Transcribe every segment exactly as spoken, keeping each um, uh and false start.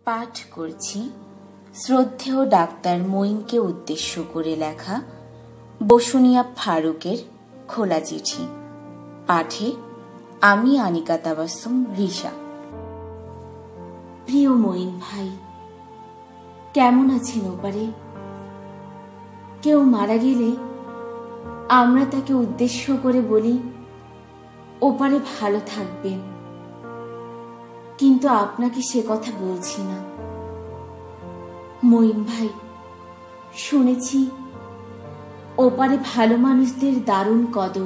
পাঠ করছি শ্রদ্ধেয় ডাক্তার মঈনকে উদ্দেশ্য করে লেখা বসুনিয়া ফারুকের খোলা চিঠি। পাঠে আমি আনিকা তাবাসসুম রিশা। প্রিয় মঈন ভাই, কেমন আছেন ওপারে? কেউ মারা গেলে আমরা তাকে উদ্দেশ্য করে বলি ওপারে ভালো থাকবেন, কিন্তু আপনাকে সে কথা বলছি না। মঈন ভাই, শুনেছি ওপারে ভালো মানুষদের দারুণ কদর।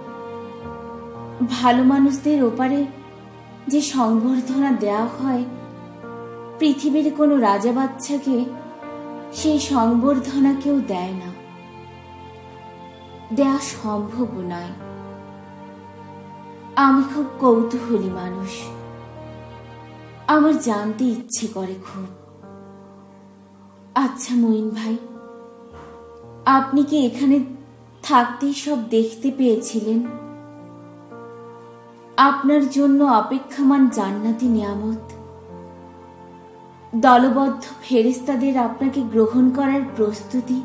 ভালো মানুষদের ওপারে যে সংবর্ধনা দেওয়া হয়, পৃথিবীর কোনো রাজা বাচ্চাকে সেই সংবর্ধনা কেউ দেয় না, দেয়া সম্ভব নয়। আমি খুব কৌতূহলী মানুষ, আমার জানতে ইচ্ছে করে খুব। আচ্ছা মঈন ভাই, আপনি কি এখানে থাকতেই সব দেখতে পেয়েছিলেন? আপনার জন্য অপেক্ষামান জান্নাতি নিয়ামত, দলবদ্ধ ফেরেশতাদের আপনাকে গ্রহণ করার প্রস্তুতি,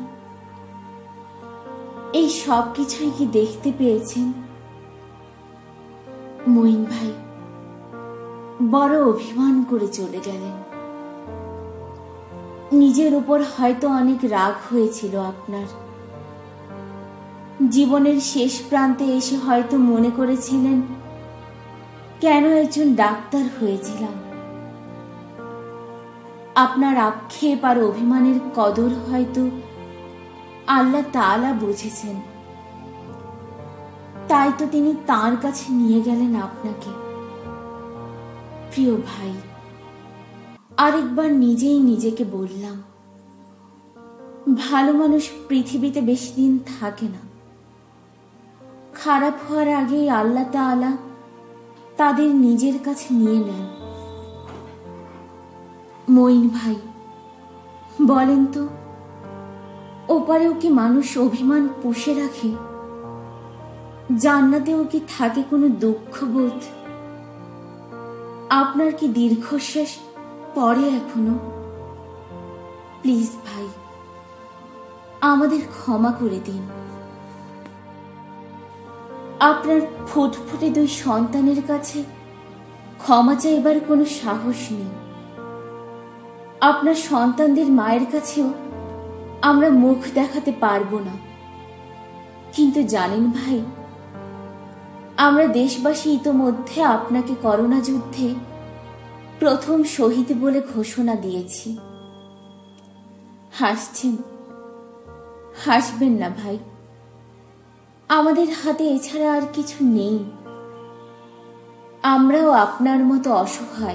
এই সব কিছুই কি দেখতে পেয়েছেন? মঈন ভাই, বড় অভিমান করে চলে গেলেন। নিজের উপর হয়তো অনেক রাগ হয়েছিল আপনার। জীবনের শেষ প্রান্তে এসে হয়তো মনে করেছিলেন কেন একজন ডাক্তার হয়েছিলাম। আপনার আক্ষেপ আর অভিমানের কদর হয়তো আল্লাহ তাআলা বুঝেছেন, তাই তো তিনি তাঁর কাছে নিয়ে গেলেন আপনাকে। প্রিয় ভাই, আরেকবার নিজেই নিজেকে বললাম, ভালো মানুষ পৃথিবীতে বেশি দিন থাকে না। খারাপ হওয়ার আগেই আল্লাহ তাআলা তাদের নিজের কাছে নিয়ে নেন। মঈন ভাই, বলেন তো, ওপারেও কি মানুষ অভিমান পুষে রাখে? জান্নাতেও কি থাকে কোনো দুঃখবোধ? আপনার কি দীর্ঘশ্বাস পড়ে এখনো? প্লিজ ভাই, আমাদের ক্ষমা করে দিন। আপনার ফুটফুটে দুই সন্তানের কাছে ক্ষমা চাইবার কোনো সাহস নেই। আপনার সন্তানদের মায়ের কাছেও আমরা মুখ দেখাতে পারবো না। কিন্তু জানেন ভাই, আমরা দেশবাসী ইতোমধ্যে আপনাকে করোনা যুদ্ধে প্রথম শহীদ বলে ঘোষণা দিয়েছি। হাসছেন? হাসবেন না ভাই, আমাদের হাতে এছাড়া আর কিছু নেই। আমরাও আপনার মতো অসহায়।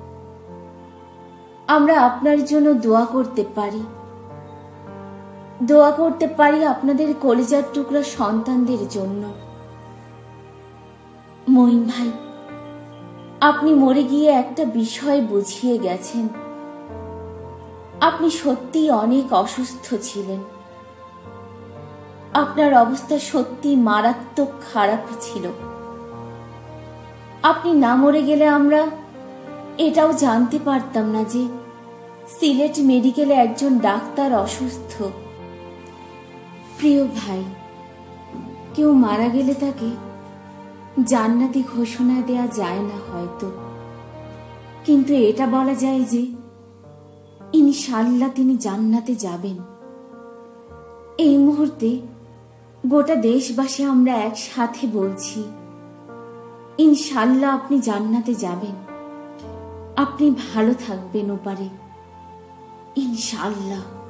আমরা আপনার জন্য দোয়া করতে পারি, দোয়া করতে পারি আপনাদের কলিজার টুকরা সন্তানদের জন্য। মঈন ভাই, আপনি মরে গিয়ে একটা বিষয় বুঝিয়ে গেছেন। আপনি সত্যিই অনেক অসুস্থ ছিলেন। আপনার অবস্থা সত্যি মারাত্মক খারাপ ছিল। আপনি না মরে গেলে আমরা এটাও জানতে পারতাম না যে সিলেট মেডিকেলে একজন ডাক্তার অসুস্থ। প্রিয় ভাই, কেউ মারা গেলে তাকে জান্নাতি ঘোষণা দেয়া যায় না হয়তো, কিন্তু এটা বলা যায় যে ইনশাআল্লাহ তিনি জান্নাতে যাবেন। এই মুহূর্তে গোটা দেশবাসী আমরা একসাথে বলছি, ইনশাআল্লাহ আপনি জান্নাতে যাবেন, আপনি ভালো থাকবেন ওপারে, ইনশাআল্লাহ।